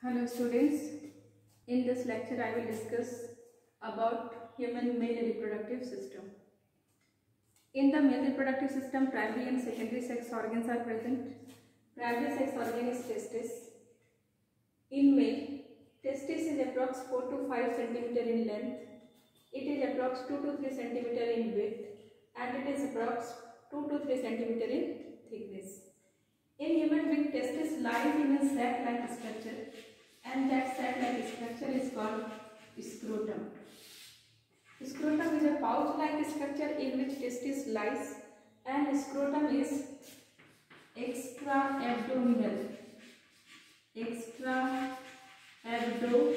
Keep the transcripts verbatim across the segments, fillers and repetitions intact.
Hello students, in this lecture I will discuss about human male reproductive system. In the male reproductive system, primary and secondary sex organs are present. Primary sex organ is testis. In male, testis is approx four to five centimeter in length. It is approx two to three centimeter in width and it is approx two to three centimeter in thickness. In human being, testis lies in a sac-like structure and that sac-like structure is called scrotum. Scrotum is a pouch-like structure in which testis lies and scrotum is extra-abdominal. Extra-abdominal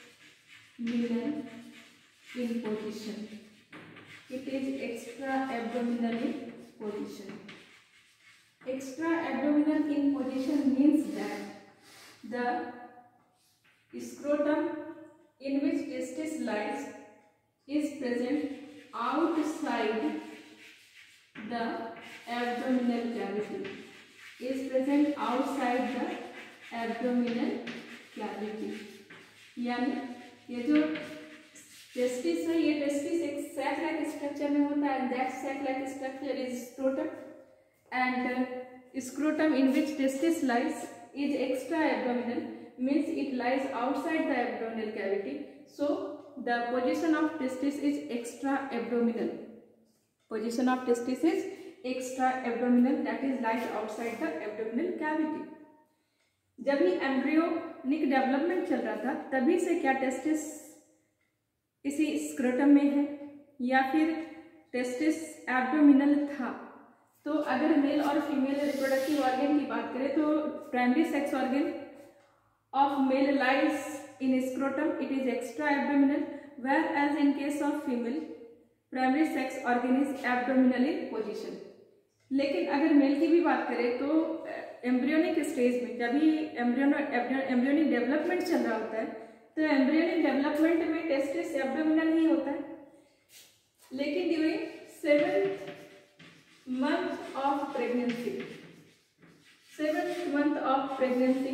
in position. It is extra-abdominal in position. Extra-abdominal in position means that the scrotum in which testis lies is present outside the abdominal cavity. Is present outside the abdominal cavity. यानी ये जो testis है, ये testis एक sac like structure में होता है. That sac like structure is scrotum and uh, scrotum in which testis lies is extra abdominal, means it lies outside the abdominal cavity. So the position of testis is extra abdominal. Position of testis is extra abdominal, that is lies outside the abdominal cavity. जब ही embryonic development चल रहा था तभी से क्या testis इसी scrotum में है या फिर टेस्टिस एब्डोमिनल था. तो अगर मेल और फीमेल रिप्रोडक्टिव ऑर्गन की बात करें तो primary sex organ of male lies in scrotum, it is extra abdominal, where as in case of female primary sex organ is abdominal in position. लेकिन अगर मेल की भी बात करें तो एम्ब्रियोनिक स्टेज में जब ही एम्ब्रियोनिक डेवलपमेंट चल रहा होता है तो एम्ब्रियोनिक डेवलपमेंट में टेस्टिस एब्डोमिनल ही होता है. लेकिन during seventh month of pregnancy, seventh month of pregnancy,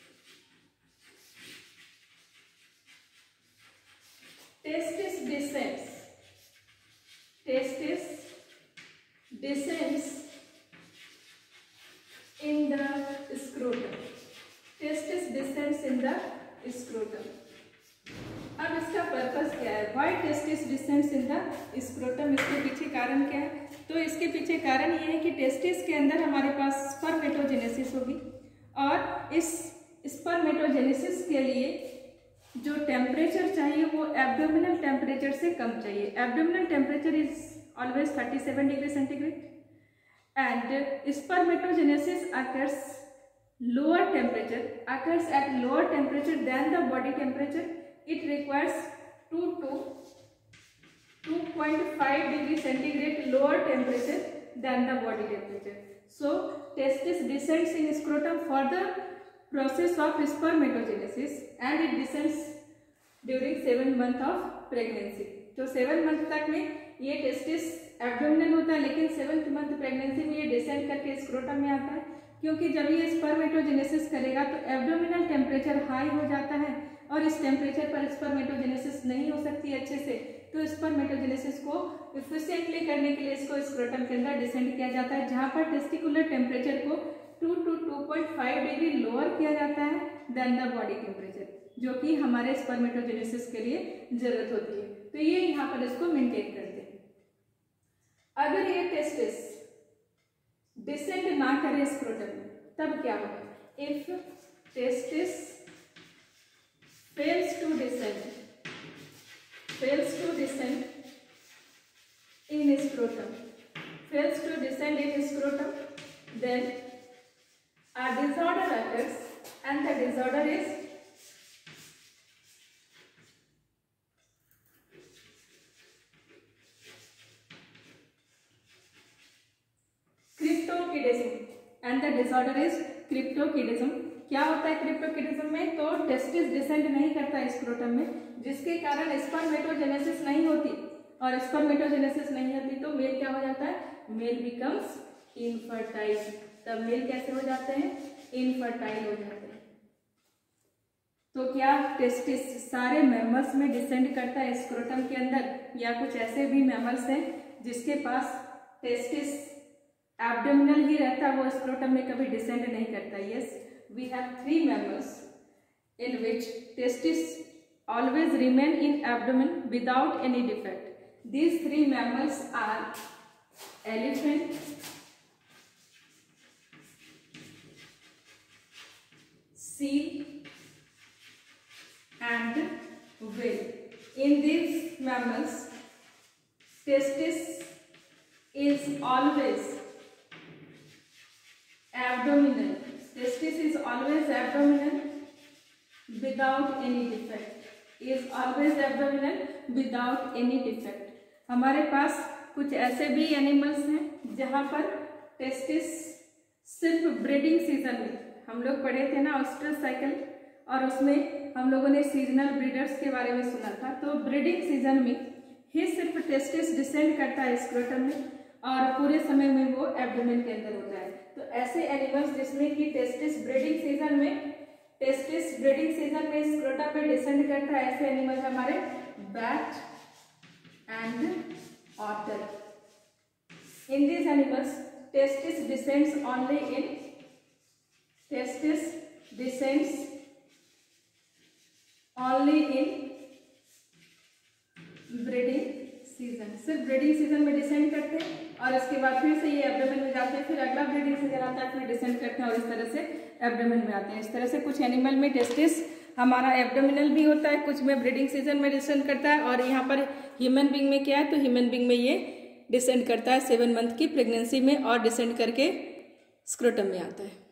testis descends, testis descends in the scrotum, testis descends in the scrotum. अब इसका पर्पस क्या है? Why testis descends in the scrotum, इसके पीछे कारण क्या है? तो इसके पीछे कारण ये है कि टेस्टिस के अंदर हमारे पास स्पर्मेटोजेनेसिस होगी और इस स्पर्मेटोजेनेसिस के लिए जो टेम्परेचर चाहिए वो एब्डोमिनल टेम्परेचर से कम चाहिए. Abdominal temperature is always thirty seven degree centigrade and spermatogenesis occurs lower temperature occurs at lower temperature than the body temperature. It requires two to two point five degree centigrade lower temperature than the body temperature. So testis descends in scrotum for the process of spermatogenesis and it descends during seven month of pregnancy. तो seven month तक में ये testis abdominal होता है लेकिन seventh month pregnancy में ये descend करके स्क्रोटम में आता है, क्योंकि जब ये स्पर्मेटोजेनेसिस करेगा तो एब्डोमिनल टेम्परेचर हाई हो जाता है और इस टेम्परेचर पर स्पर्मेटोजेनेसिस नहीं हो सकती अच्छे से. तो स्पर्मेटोजेनेसिस को इफिशिएंटली करने के लिए इसको स्क्रोटम के अंदर डिसेंड किया जाता है, जहां पर टेस्टिकुलर टेम्परेचर को two two two point five degree lower किया जाता है देन द बॉडी टेम्परेचर, जो कि हमारे स्पर्मेटोजेनेसिस के लिए जरूरत होती है. तो ये यहाँ पर इसको मेंटेन करते हैं. अगर ये टेस्टिस डिसेंड ना करे स्क्रोटम में तब क्या होगा? If testis fails to descend fails to descend in scrotum fails to descend in scrotum then a disorder occurs and the disorder is cryptorchidism and the disorder is cryptorchidism. क्या होता है क्रिप्टोकिडिज्म में? तो टेस्टिस डिसेंड नहीं करता scrotum में, जिसके कारण स्पर्मेटोजेनेसिस नहीं होती और स्पर्मेटोजेनेसिस नहीं होती तो मेल क्या हो जाता है? Male becomes infertile. तब मेल कैसे हो जाते हैं? इनफर्टाइल हो जाते हैं. तो क्या टेस्टिस सारे मैमल्स में डिसेंड करता है स्क्रोटम के अंदर, या कुछ ऐसे भी मैमल्स हैं जिसके पास टेस्टिस एब्डोमिनल ही रहता है, वो स्क्रोटम में कभी डिसेंड नहीं करता? Yes, we have three mammals in which testis always remain in abdomen without any defect. These three mammals are elephant, seal and whale. In these mammals, testis is always abdominal. Testis is always abdominal without any defect. Is always abdominal without any defect. हमारे पास कुछ ऐसे भी animals हैं जहाँ पर testis सिर्फ breeding season में, हम लोग पढ़े थे ना ऑस्ट्रल साइकिल, और उसमें हम लोगों ने सीजनल ब्रीडर्स के बारे में सुना था। तो ब्रीडिंग सीजन में ही सिर्फ टेस्टिस डिसेंड करता है स्क्रोटम में, और पूरे समय में वो एब्डोमेन के अंदर होता है। तो ऐसे एनिमल्स जिसमें कि टेस्टिस ब्रीडिंग सीजन में टेस्टिस ब्रीडिंग सीजन में स्क्रोटम में डिसेंड करता है, ऐसे एनिमल हमारे bat and otter. In this animals testis descends only in testis descends only in breeding season. सिर्फ ब्रीडिंग सीजन में डिसेंड करते हैं और इसके बाद फिर से ये एब्डोमेन में जाते हैं, फिर अगला ब्रीडिंग सीजन आता है, फिर डिसेंड करते हैं और इस तरह से एब्डोमेन में आते हैं। इस तरह से कुछ एनिमल में टेस्टिस हमारा एब्डोमिनल भी होता है, कुछ में ब्रीडिंग सीजन में डिसेंड करता है, और यहाँ पर ह्यूमन बींग में क्या है, तो ह्यूमन बींग में ये डिसेंड करता है सेवन मंथ की प्रेगनेंसी में और डिसेंड करके स्क्रोटम में आता है।